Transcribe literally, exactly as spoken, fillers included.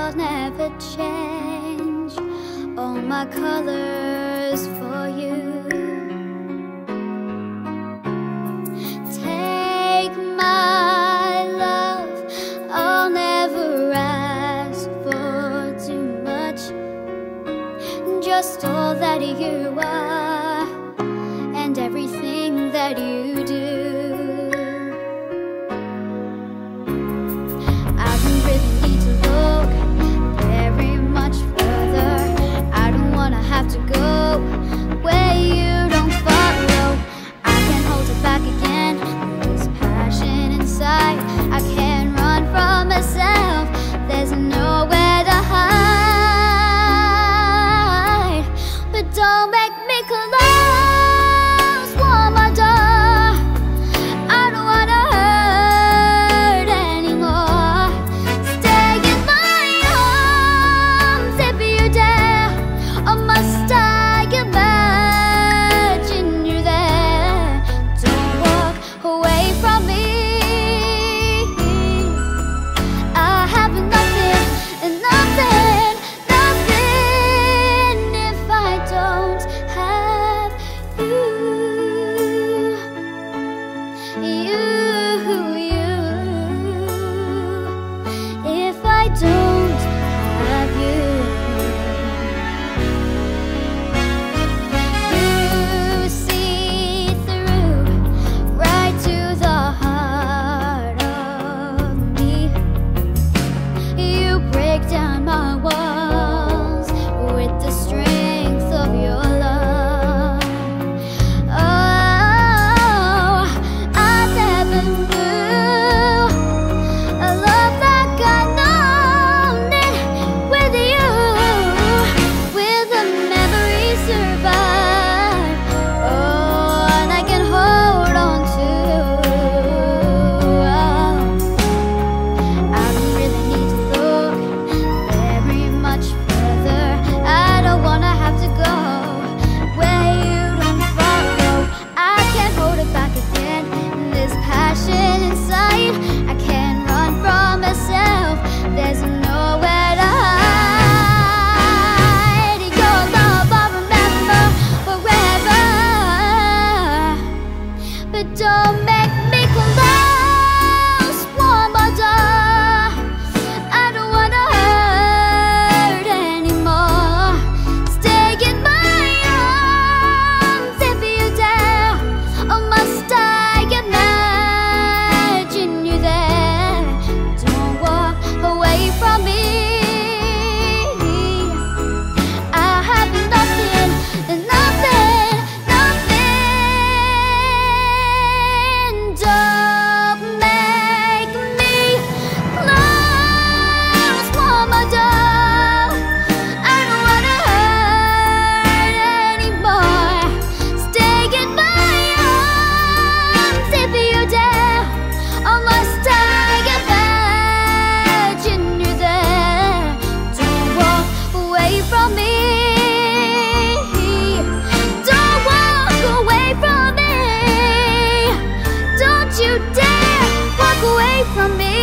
I'll never change all my colors for you. Take my love, I'll never ask for too much, just all that you are and everything that you do. I don't really need to look very much further. I don't wanna have to go where you don't follow. I can't hold it back again, this passion inside. I can't run from myself, there's nowhere to hide. But don't make me close one more door. I don't wanna hurt anymore. Stay in my arms if you dare, or must I imagine you there? Don't walk away from me. I have nothing, nothing, nothing if I don't have you. You, you. If I don't have you, you see through right to the heart of me. You break down my walls with the strength of your love. Oh, I never knew a love like I known it with you. Will the memory survive? Oh, and I can hold on to. I don't really need to look very much further. I don't wanna have to go where you don't follow. I can't hold it back again, this passion inside. I can't run from myself, there's nowhere to hide. Your love I'll remember forever, but don't make me close one more door. I don't wanna hurt anymore. Stay in my arms if you dare, or must I imagine you there? Don't walk away from me. I have nothing, nothing, nothing. Don't make me close one more door. I don't wanna hurt anymore. Stay in my arms if you dare, or must I imagine you there? Don't walk away from me. Don't walk away from me. Don't you dare walk away from me.